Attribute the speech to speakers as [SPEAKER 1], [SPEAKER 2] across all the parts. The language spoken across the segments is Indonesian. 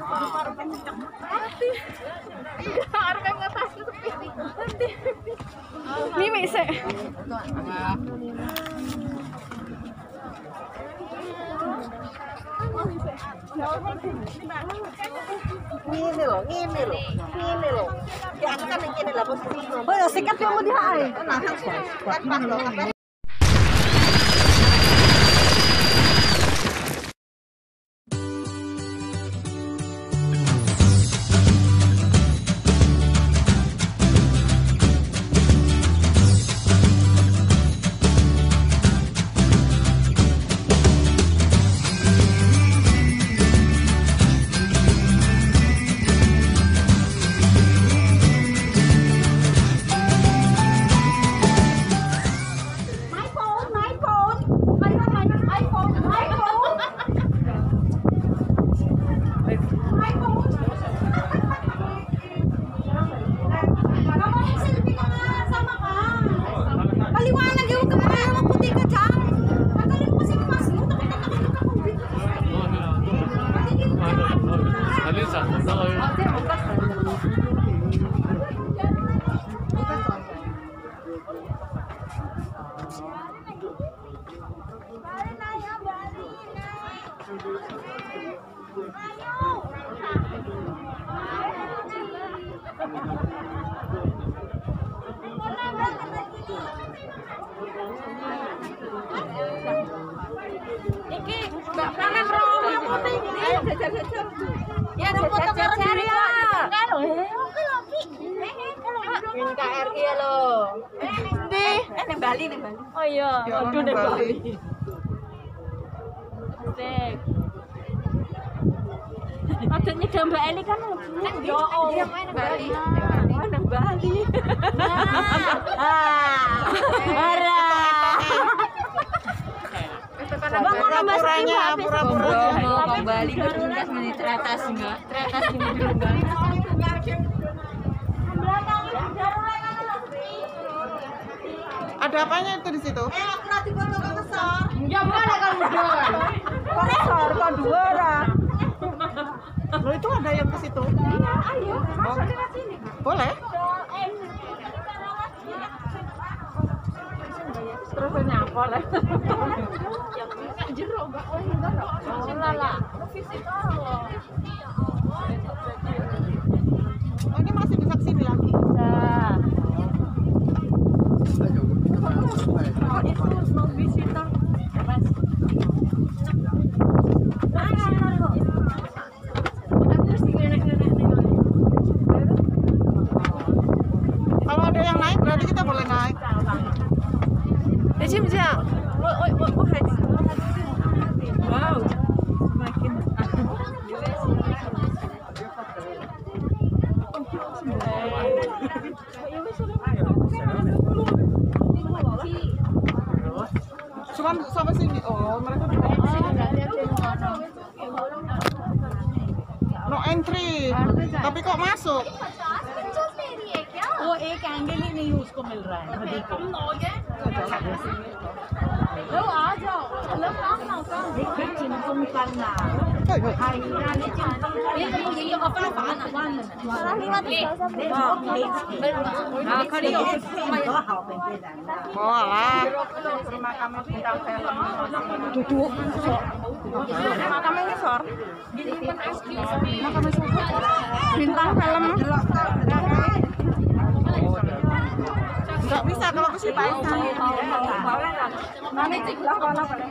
[SPEAKER 1] Ini bisa.
[SPEAKER 2] Ini loh. Diangkat yang ini lah posisi.
[SPEAKER 1] Oh, sikat yang mau dihai.
[SPEAKER 2] Nah, kan pas loh.
[SPEAKER 1] Iki Mbak Pranen romo putih. Ayo jajar-jajar. Ya jajar-jajar ya. Kalau oke lho, Pi. Ini KRI ya lho. Ndi? Nang Bali. Oh iya, aduh nang Bali. Asik. Padahal nyedam Mbak Eli kan yo dia main nang Bali. Nang Bali. Pura-pura kembali ke tugas di teratas enggak? Teratas ini dulu enggak?
[SPEAKER 2] Ada apanya itu di situ? Aku nanti foto besar.
[SPEAKER 1] Ya boleh kan udah.
[SPEAKER 2] Besar kan dua orang. Lo itu ada yang ke situ?
[SPEAKER 1] Iya, ayo. Masuk lewat sini.
[SPEAKER 2] Boleh?
[SPEAKER 1] Terus nyapa lah. Jeruk enggak? Oh enggak. Oh lah. Visitor loh.
[SPEAKER 2] Oh, ini masih bisa kesini lagi?
[SPEAKER 1] Bisa. Oh itu mau visitor. Mas.
[SPEAKER 2] Kalau ada yang naik berarti kita boleh naik.
[SPEAKER 1] Wow. Semakin
[SPEAKER 2] Cuman sampai sini. Oh, mereka juga di sini. No entry. Tapi kok masuk?
[SPEAKER 1] वो एक एंगल ही नहीं उसको मिल रहा है नदी को लो आ जाओ चलो काम ना काम देखिए चिंतन करना हाय रानी चिंतन ये अपना पाना हां खड़ी हो
[SPEAKER 2] Oh alah. Rumah kami bintang film.
[SPEAKER 1] duduk
[SPEAKER 2] Makamnya ngesor.
[SPEAKER 1] bintang film
[SPEAKER 2] Nggak bisa kalau ke situ.
[SPEAKER 1] nanti sebelah mana boleh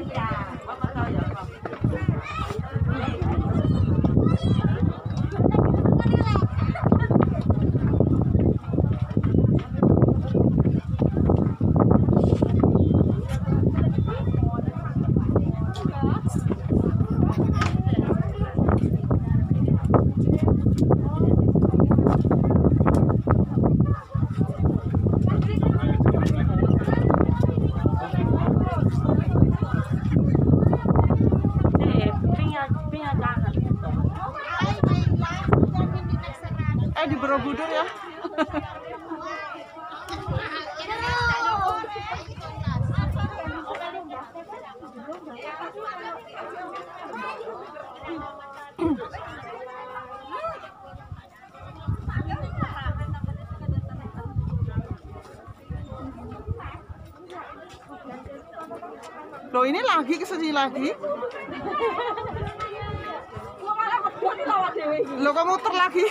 [SPEAKER 2] Di Borobudur ya. Loh ini lagi kesini lagi. Loh kok muter lagi?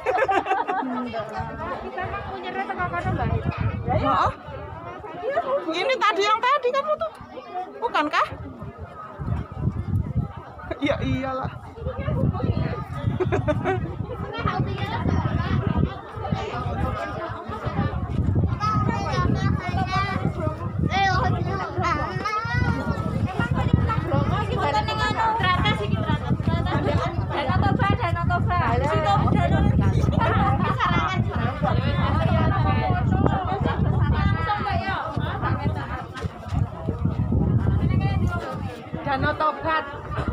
[SPEAKER 1] Kita mah punyanya tengah kono Mbak.
[SPEAKER 2] Maaf. Ini tadi yang tadi kamu tuh. Bukankah? Ya iyalah.
[SPEAKER 1] Danau Tobat.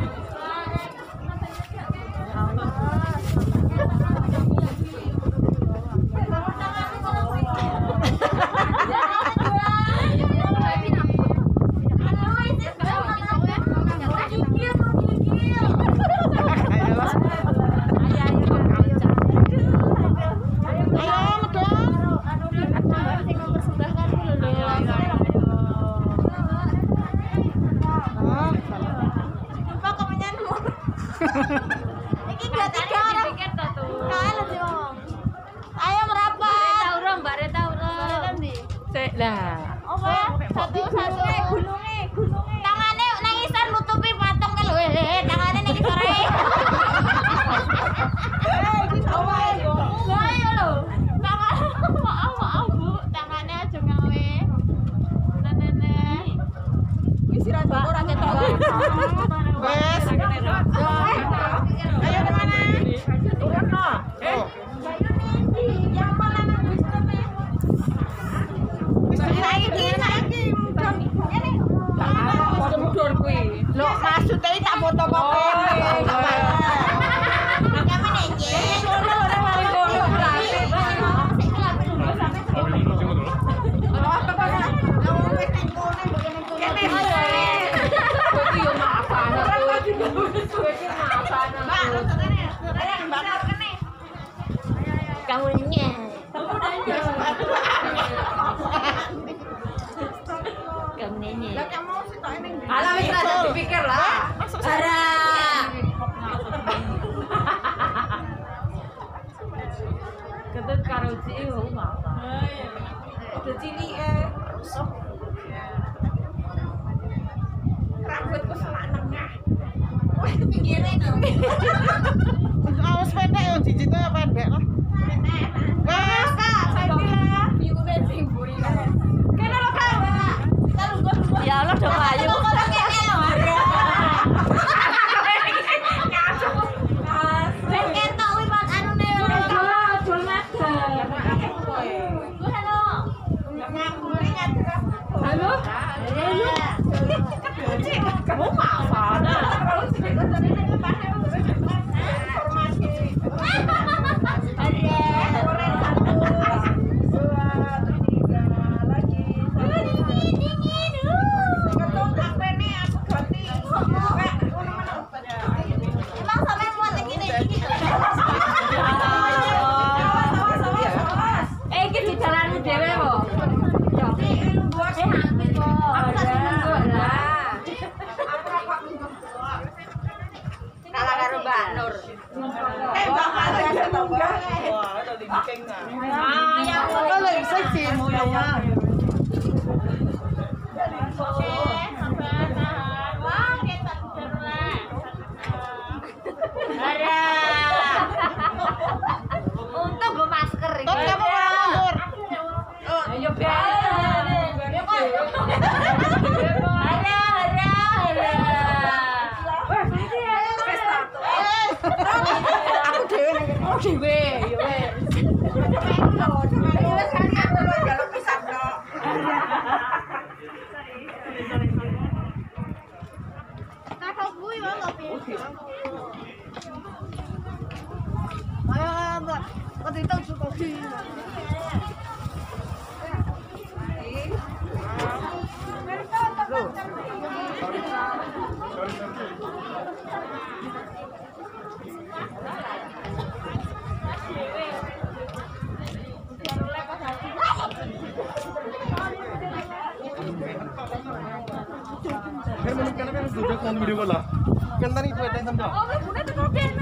[SPEAKER 3] Iki gak tiga orang. Ayo merapat. Mbak Reta urung.
[SPEAKER 1] Sik lah.
[SPEAKER 3] Apa? Satu gununge. Tangane nang isor nutupi patung ke lho. Tangane ning isor ae.
[SPEAKER 2] Iki sawah yo.
[SPEAKER 3] Ayo lho. Maaf Bu, tangane aja ngawe. Nenek.
[SPEAKER 2] Wis ora ora ketok. Wes. Ayo kemana? Turun no.
[SPEAKER 3] Yang mana nang wisdom-e?
[SPEAKER 2] Wis saiki.
[SPEAKER 1] Mundur kuwi.
[SPEAKER 2] Loh maksudnya tak foto-foto.
[SPEAKER 3] Kamunya. Kamunya.
[SPEAKER 1] Alah wis rada dipikir lah.
[SPEAKER 3] Ara.
[SPEAKER 1] Ketut karo ciki yo apa.
[SPEAKER 2] Udah cilike. Rambutku selak nengah. Wah, pinggire no. Awas pendek yo, jijitnya pendek lah. Wes, Kak, saya bilang. Biune sing mburi. Kene lho, Kak. Kita lungguh.
[SPEAKER 1] Ya Allah do ayu. Halo? Kamu mana? Iki di jalanmu dhewe kok. Kalah karo Mbak Nur.
[SPEAKER 2] Tembak aja tembak. Wah, ada limking nah.
[SPEAKER 1] Ya
[SPEAKER 2] Kalau bisa sih mau ya.
[SPEAKER 3] Untung gue masker ini.
[SPEAKER 2] Tot kamu malah mundur.
[SPEAKER 1] Ayo Ben.
[SPEAKER 2] Aku dhewe nek
[SPEAKER 1] Dhewe yo wes.
[SPEAKER 3] Kakak gue ya ngopi.
[SPEAKER 2] Ayo, Mbak. Tadi tahu suka gini.
[SPEAKER 4] video call lah. Kan tadi itu ada yang sampai.
[SPEAKER 1] Oh, boleh teko ben.